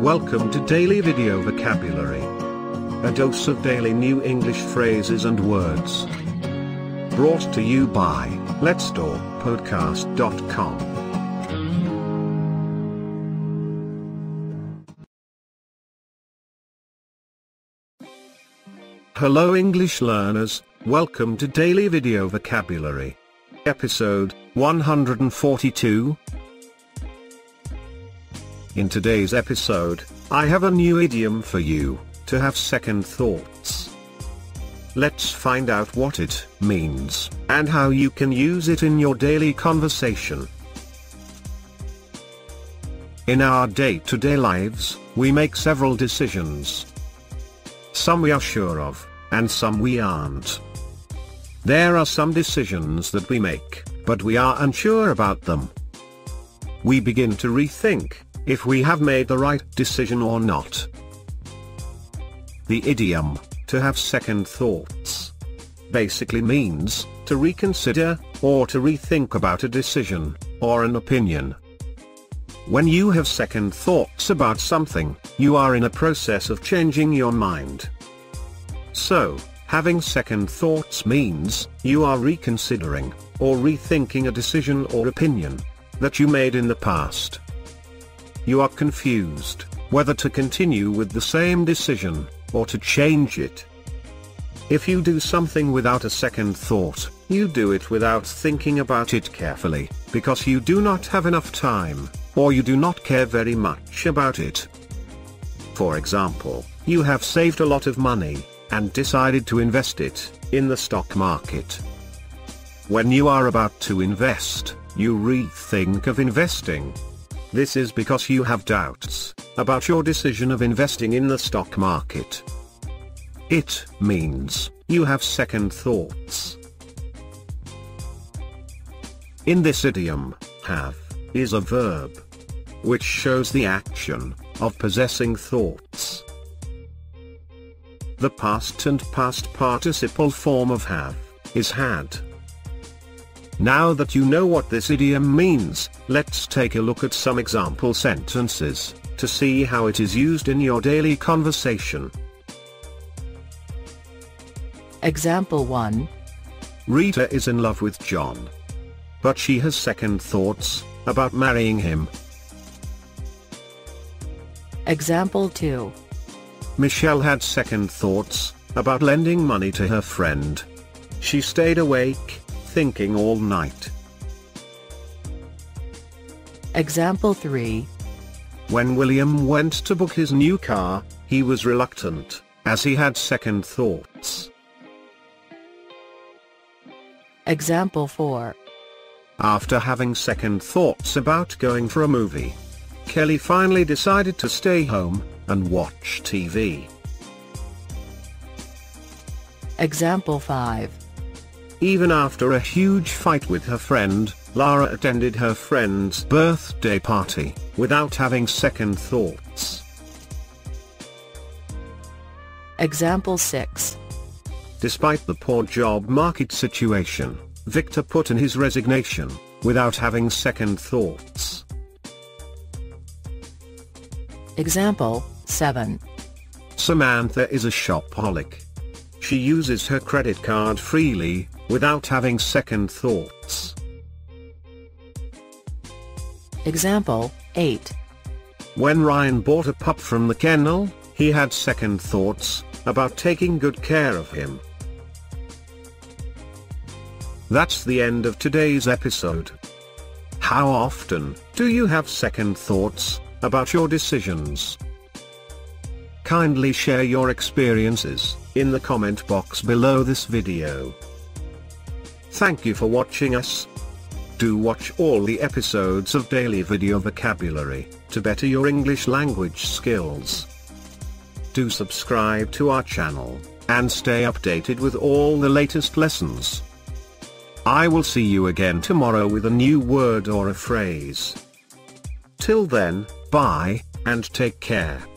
Welcome to Daily Video Vocabulary. A dose of daily new English phrases and words. Brought to you by letstalkpodcast.com. Hello English learners, welcome to Daily Video Vocabulary. Episode 142. In today's episode, I have a new idiom for you, to have second thoughts. Let's find out what it means, and how you can use it in your daily conversation. In our day-to-day lives, we make several decisions. Some we are sure of, and some we aren't. There are some decisions that we make, but we are unsure about them. We begin to rethink if we have made the right decision or not. The idiom, to have second thoughts, basically means to reconsider, or to rethink about a decision, or an opinion. When you have second thoughts about something, you are in a process of changing your mind. So, having second thoughts means you are reconsidering, or rethinking a decision or opinion that you made in the past. You are confused whether to continue with the same decision, or to change it. If you do something without a second thought, you do it without thinking about it carefully, because you do not have enough time, or you do not care very much about it. For example, you have saved a lot of money, and decided to invest it in the stock market. When you are about to invest, you rethink of investing. This is because you have doubts about your decision of investing in the stock market. It means you have second thoughts. In this idiom, have is a verb which shows the action of possessing thoughts. The past and past participle form of have is had. Now that you know what this idiom means, let's take a look at some example sentences, to see how it is used in your daily conversation. Example 1. Rita is in love with John, but she has second thoughts about marrying him. Example 2. Michelle had second thoughts about lending money to her friend. She stayed awake, thinking all night. Example 3. When William went to book his new car, he was reluctant, as he had second thoughts. Example 4. After having second thoughts about going for a movie, Kelly finally decided to stay home and watch TV. Example 5. Even after a huge fight with her friend, Lara attended her friend's birthday party without having second thoughts. Example 6. Despite the poor job market situation, Victor put in his resignation without having second thoughts. Example 7. Samantha is a shopaholic. She uses her credit card freely, without having second thoughts. Example 8. When Ryan bought a pup from the kennel, he had second thoughts about taking good care of him. That's the end of today's episode. How often do you have second thoughts about your decisions? Kindly share your experiences in the comment box below this video. Thank you for watching us. Do watch all the episodes of Daily Video Vocabulary to better your English language skills. Do subscribe to our channel and stay updated with all the latest lessons. I will see you again tomorrow with a new word or a phrase. Till then, bye, and take care.